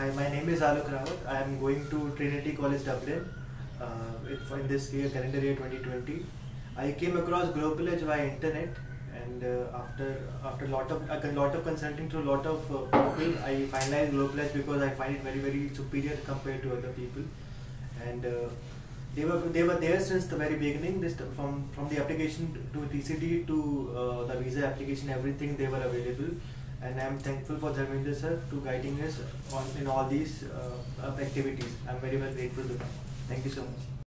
Hi, my name is Alok Rawat. I am going to Trinity College Dublin in this year, calendar year 2020. I came across Global Edge via internet, and after a lot of consulting to a lot of people, I finalized Global Edge because I find it very superior compared to other people. And they were there since the very beginning. From the application to TCD to the visa application, everything they were available. And I am thankful for Dharmendra sir to guiding us in all these activities. I am very grateful to them. Thank you so much.